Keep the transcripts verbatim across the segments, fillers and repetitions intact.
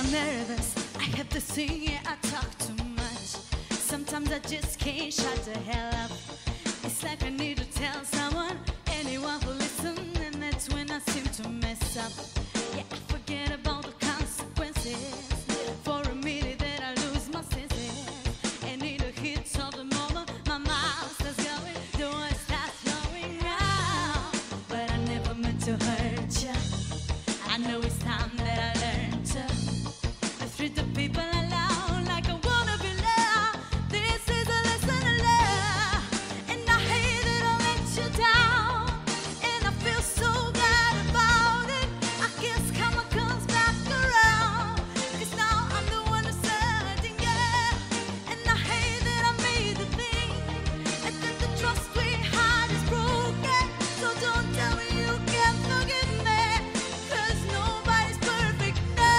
I'm nervous, I have to sing it, I talk too much. Sometimes I just can't shut the hell up. It's like I need to tell someone, anyone will listen, and that's when I seem to mess up. Yeah, I forget about the consequences. For a minute that I lose my senses, and in the heat of the moment, my mouth starts going, the words start flowing out. But I never meant to hurt you. I know it's time that I learned to treat the people alone like I wanna be loved. This is a lesson to learn, and I hate that I let you down, and I feel so bad about it. I guess karma comes back around, 'cause now I'm the one who's hurting, yeah. And I hate that I made the thing, and that the trust we had is broken. So don't tell me you can't forgive me, 'cause nobody's perfect.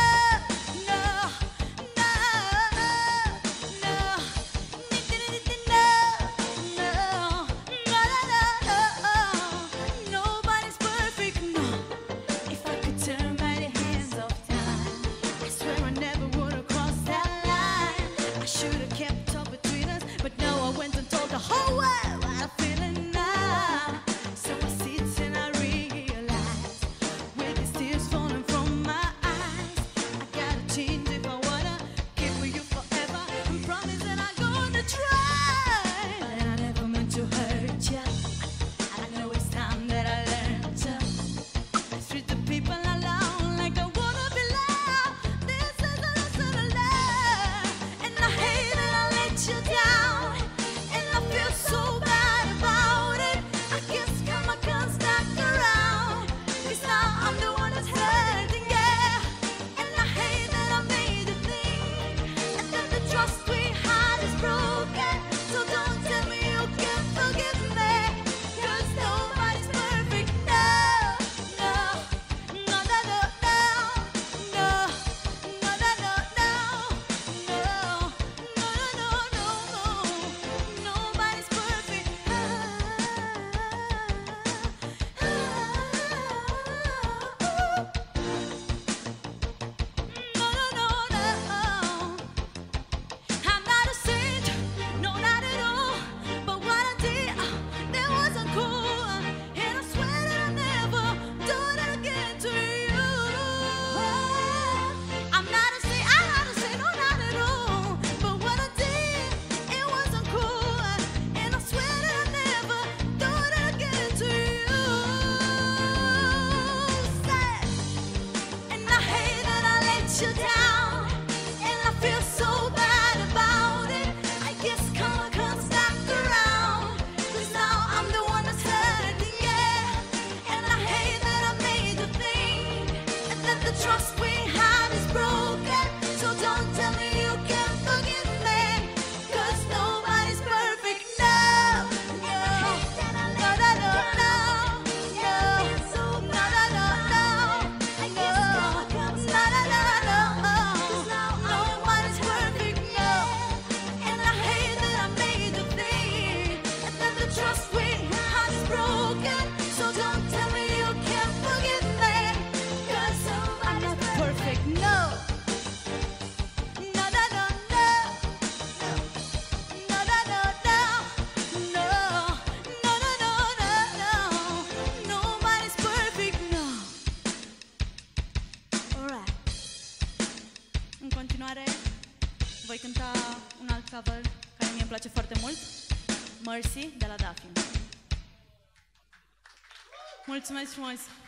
You down, and I feel so bad about it. I guess karma comes back around, 'cause now I'm the one that's hurting, yeah. And I hate that I made the thing, and that the trust we had is broken. So don't tell me you can't forgive me, 'cause nobody's perfect. No, no, no, no, no, no, no, no, no, no, no, voi cânta un alt cover care mie îmi place foarte mult, Mercy de la Daffy. Mulțumesc frumos!